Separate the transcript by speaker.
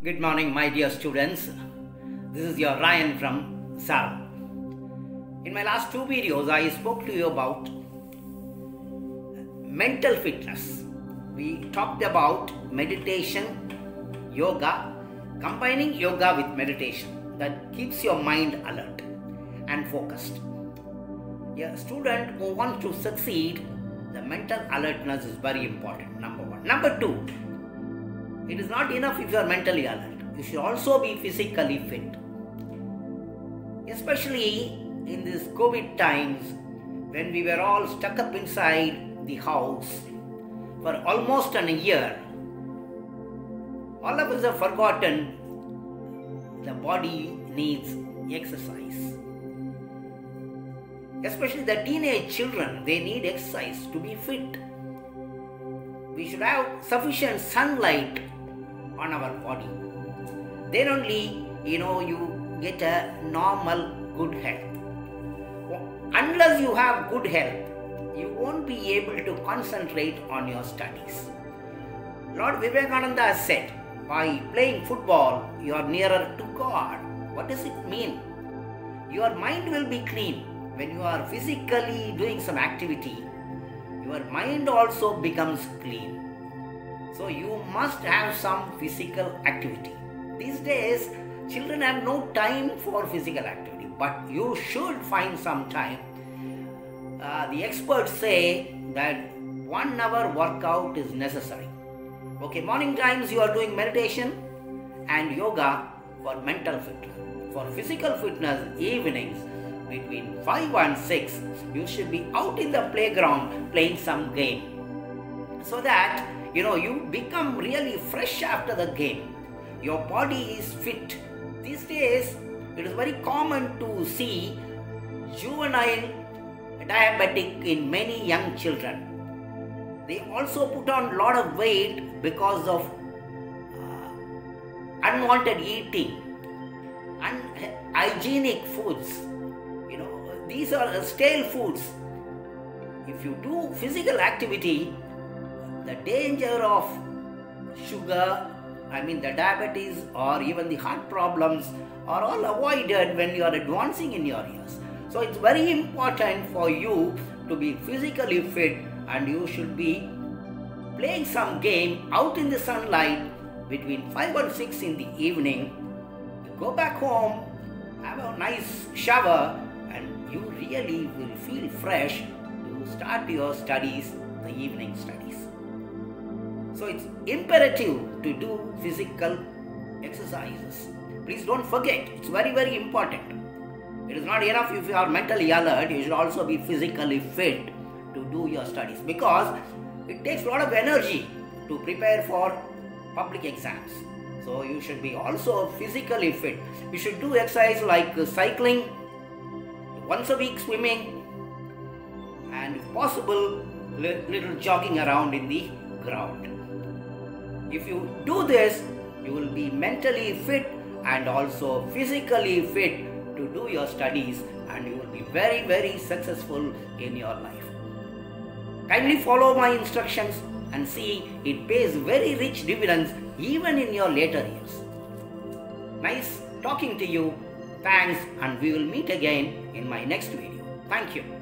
Speaker 1: Good morning, my dear students. This is your Ryan from SAL. In my last two videos, I spoke to you about mental fitness. We talked about meditation, yoga, combining yoga with meditation that keeps your mind alert and focused. A student who wants to succeed, the mental alertness is very important, number one. Number two, it is not enough if you are mentally alert. You should also be physically fit. Especially in these COVID times when we were all stuck up inside the house for almost a year, all of us have forgotten the body needs exercise. Especially the teenage children, they need exercise to be fit. We should have sufficient sunlight on our body. Then only, you get a normal good health. Unless you have good health, you won't be able to concentrate on your studies. Lord Vivekananda said, by playing football, you are nearer to God. What does it mean? Your mind will be clean. When you are physically doing some activity, your mind also becomes clean. So you must have some physical activity. These days, children have no time for physical activity, but you should find some time. The experts say that 1 hour workout is necessary. Okay, morning times you are doing meditation and yoga for mental fitness. For physical fitness, evenings between 5 and 6, you should be out in the playground playing some game. So that, you become really fresh after the game. Your body is fit. These days, it is very common to see juvenile diabetic in many young children. They also put on a lot of weight because of unwanted eating, unhygienic foods. These are stale foods. If you do physical activity, the danger of sugar, the diabetes or even the heart problems are all avoided when you are advancing in your years. So it's very important for you to be physically fit, and you should be playing some game out in the sunlight between 5 and 6 in the evening. You go back home, have a nice shower, and you really will feel fresh to start your studies, the evening studies. So it's imperative to do physical exercises. Please don't forget, it's very, very important. It is not enough if you are mentally alert, you should also be physically fit to do your studies, because it takes a lot of energy to prepare for public exams. So you should be also physically fit. You should do exercise like cycling, once a week swimming, and if possible, little jogging around in the ground. If you do this, you will be mentally fit and also physically fit to do your studies, and you will be very, very successful in your life. Kindly follow my instructions and see it pays very rich dividends even in your later years. Nice talking to you. Thanks, and we will meet again in my next video. Thank you.